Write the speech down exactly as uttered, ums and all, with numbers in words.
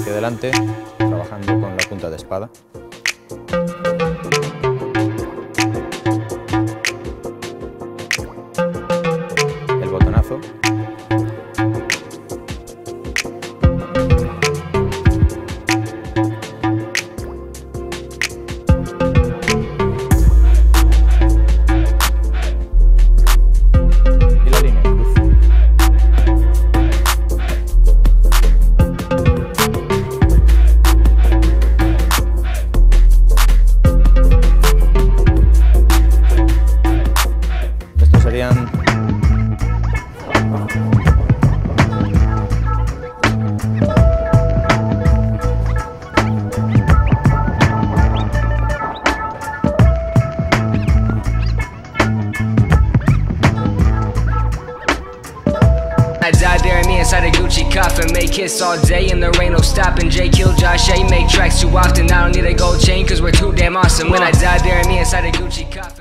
hacia adelante, trabajando con la punta de espada. El botonazo. Y la línea en cruz. Estos serían I die daring me inside a Gucci coffin. Make hits all day and there ain't no stopping. Jay killed Josh A. Make tracks too often. I don't need a gold chain cause we're too damn awesome. When I die daring me inside a Gucci coffin.